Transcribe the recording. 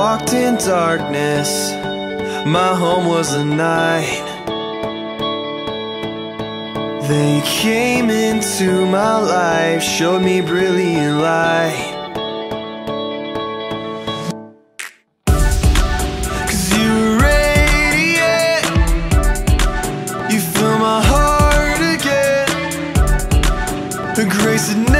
walked in darkness, my home was a night. Then you came into my life, showed me brilliant light. 'Cause you radiate, you fill my heart again, the grace that